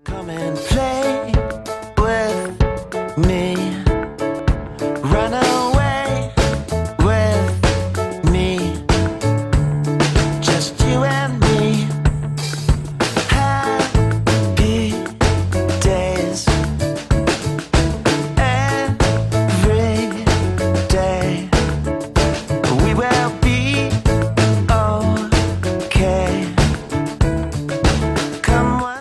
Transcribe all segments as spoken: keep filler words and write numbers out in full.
Come and play with me. Run away with me. Just you and me. Happy days. Every day. We will be okay. Come what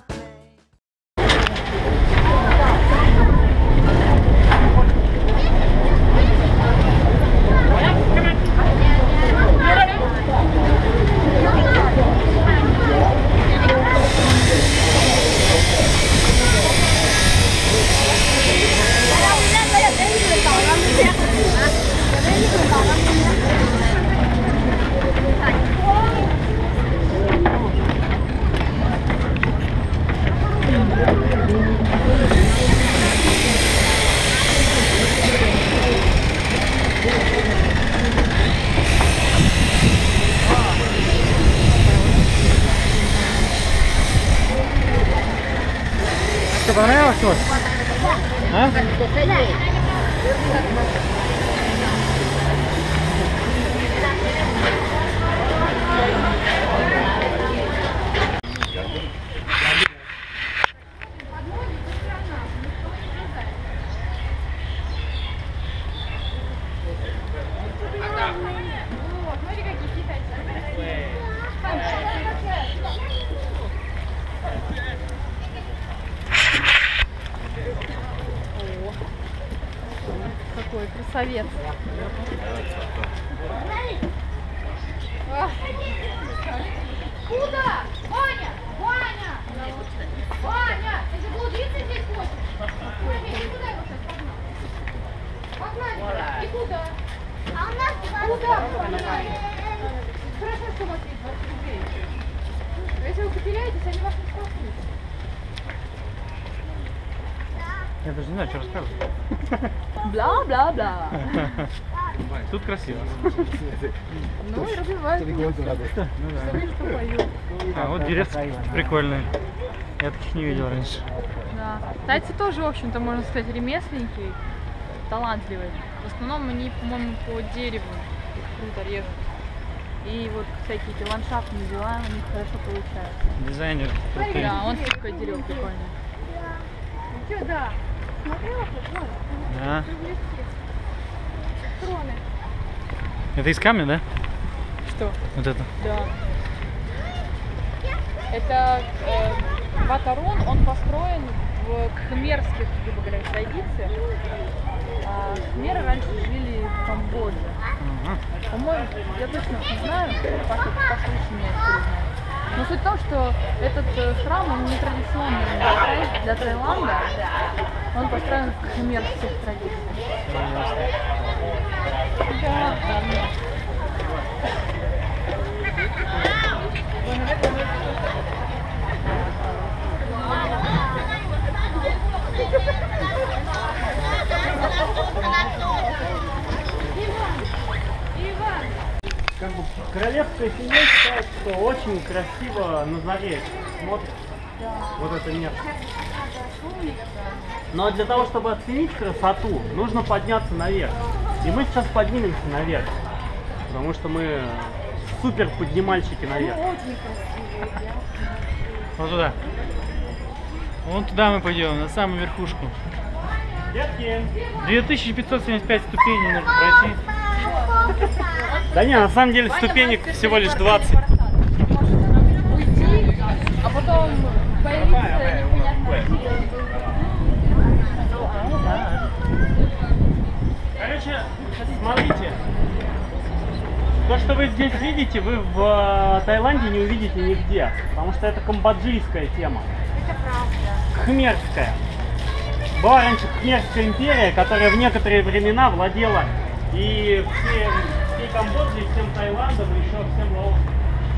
Что, понравилось вот? А? Какой красавец. Куда? Ваня! Ваня! Ваня! Ты заблудиться здесь хочешь? Иди куда его сейчас погнал? Погнали! И куда? А у нас куда погнали? Хорошо, что у вас есть двадцать рублей. Если вы потеряетесь, они вас не спасут. Я даже не знаю, что рассказывать. Бла-бла-бла. Тут красиво. Ну и развивается. А вот деревца прикольные. Я таких не видел раньше. Да. Тайцы тоже, в общем-то, можно сказать, ремесленники, талантливые. В основном они, по-моему, по дереву круто режут. И вот всякие эти ландшафтные дела у них хорошо получаются. Дизайнер. Да, он такое дерево прикольное. Че, да? Смотрела хоть? Да. Кроны. Это из камня, да? Что? Вот это. Да. Это э, Ватарун, он построен в кхмерских, грубо говоря, традициях. А хмеры раньше жили в Камбодже. Ага. По-моему, я точно не знаю, послушай меня, если знаю. Но суть в том, что этот э, храм, он не традиционный для, Тай- для Таиланда, он построен в кхмерских традициях. Да. Как бы королевская семья считает, что очень красиво на заре смотрится. Вот это место. Но для того, чтобы оценить красоту, нужно подняться наверх. И мы сейчас поднимемся наверх. Потому что мы супер поднимальщики наверх. Вот туда. Вон туда мы пойдем, на самую верхушку. Детки! две тысячи пятьсот семьдесят пять ступеней нужно пройти. Да не, на самом деле ступенек всего лишь двадцать. Уйти, а потом появиться непонятно. Короче, смотрите. То, что вы здесь видите, вы в Таиланде не увидите нигде. Потому что это камбоджийская тема. Это правда. Кхмерская. Была раньше Кхмерская империя, которая в некоторые времена владела и всей, всей Камбоджей, всем Таиландом, и еще всем Лаосом.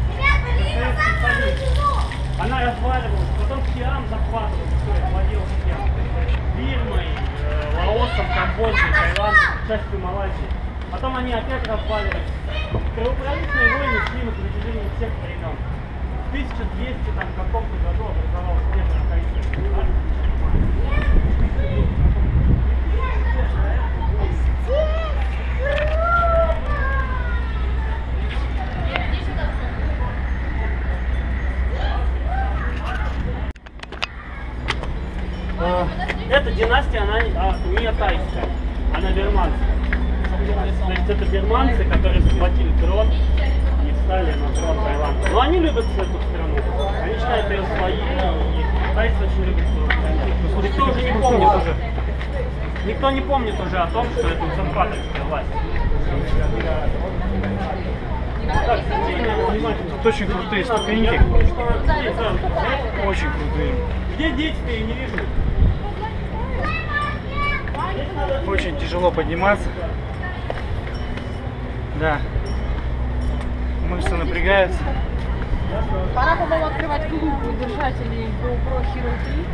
Она разваливалась, потом Сиам захватывал, все, владел всем. Бирмой, э, Лаосом, Камбоджей, Таиландом, частью Малайзии. Потом они опять разваливались. Кровопролитные войны шли на протяжении всех времен. В тысяча двести там, в каком-то году образовалась первая тайская государство. Э, Эта династия, она а, не тайская, она бирманская. То есть это бирманцы, которые захватили трон и встали на трон Таиланда. Но они любят эту страну. Они считают ее своей, и тайцы очень любят свою страну. Никто уже не помнит уже. Никто не помнит уже о том, что это узурпаторская власть. Так, внимательно. Тут очень крутые ступеньки. Очень крутые. Где дети-то, я не вижу. Очень тяжело подниматься. Да. Мышцы напрягаются. Пора, по-моему, открывать клуб держателей GoPro Hero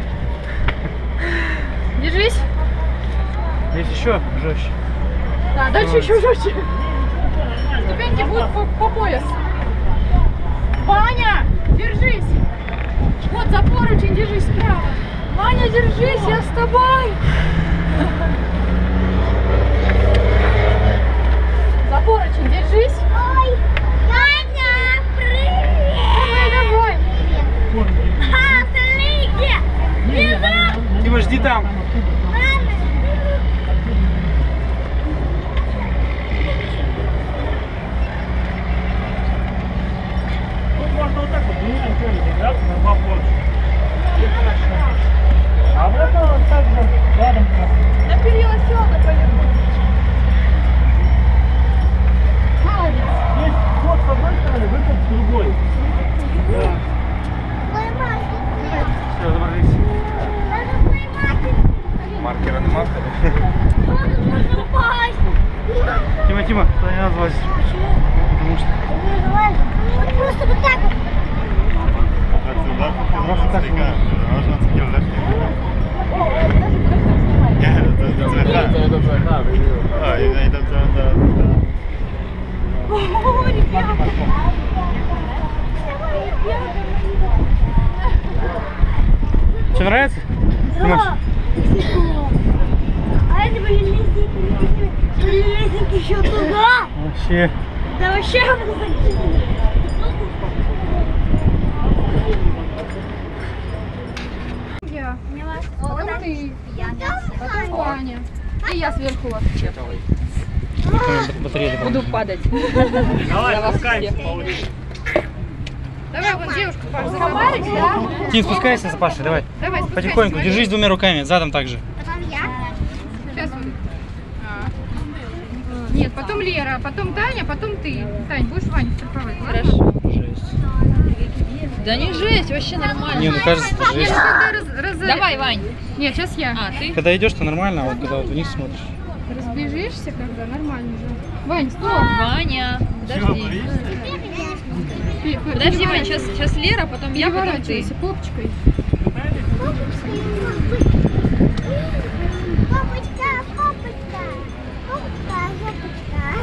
три. Держись. Здесь еще жестче. Да, дальше еще жестче. Ступеньки будут по, по пояс. Ваня, держись. Вот за поручень держись справа. Ваня, держись, я с тобой. За поручень держись. Ой, Ваня, привет! Давай, давай. Ха, смотрите! Бежим! Дима, жди там. Тут можно вот так вот длинным чем держаться на два поручня. А вот это вот так же рядом. На перила сёда поехали. Есть вход с одной стороны, выход с другой. Да. Поймай, Все, забрались. надо поймать. Маркера на маркер. Надо можно упасть. Тима, Тима, туда не надо залазить. Потому что... Вот просто вот так вот. Просто так можно. О, ребята. Тебе нравится? Тимош? А это были лестники, лестники еще туда. Вообще. Да вообще закинули. Я. Потом Потом ты. Потом Потом Ваня. И я сверху вас. Батарея Буду падать. Давай, Я вас спускаемся всех. получше. Давай, вон девушка, Паша, закопались, да? Тим, спускайся за Пашей, давай. Давай, спускайся, Потихоньку, смотри. держись двумя руками, задом также. Потом я. Сейчас вот. А. Нет, потом Лера, потом Таня, потом ты. Тань, будешь Ваню страховать, ладно? Хорошо. Да не жесть, вообще нормально. Не, ну кажется, это Нет, жесть. ну когда раз, раз... Давай, Вань. Нет, сейчас я. А, ты? Когда идешь, то нормально, а вот когда вот вниз смотришь. Разбежишься, когда нормально же. Вань, стоп. Ваня, подожди. Пе- пе- Подожди, Вань, переворачивайся. сейчас, сейчас Лера, потом я, потом ты. Переворачивайся попочкой. Папочка, папочка. Папочка, папочка.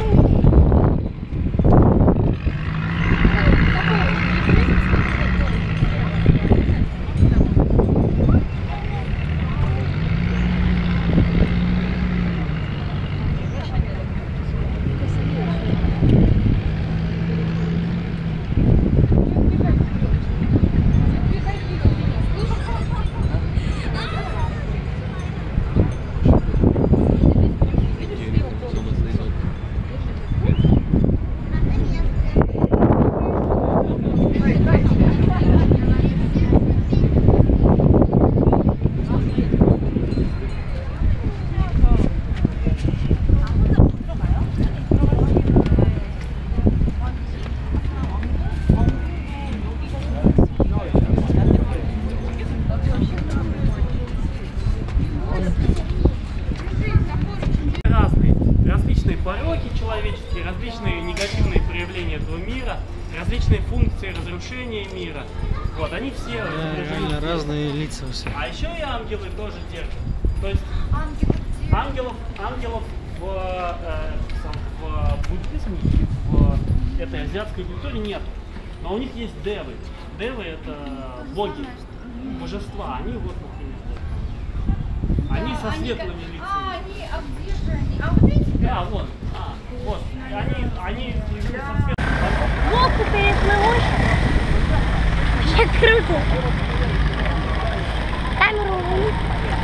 Разные. Различные пороки человеческие, различные негативные проявления этого мира, различные функции разрушения мира. Вот, они все изображены. разные лица все. А еще и ангелы тоже держат. То есть ангелов, ангелов в, э, сам, в буддизме, в этой азиатской культуре нет. Но у них есть девы. Девы это боги, божества. Они вот, например, они со светлыми лицами. они, а где же они? А вот эти? Да, вот. А, вот. Они, они со светлыми. Лодку переплывешь. Как круто. Камеру увели.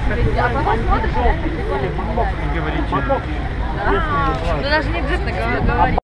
А потом смотришь, реально прикольно. Говорите. Да. Ну даже не обязательно говорить.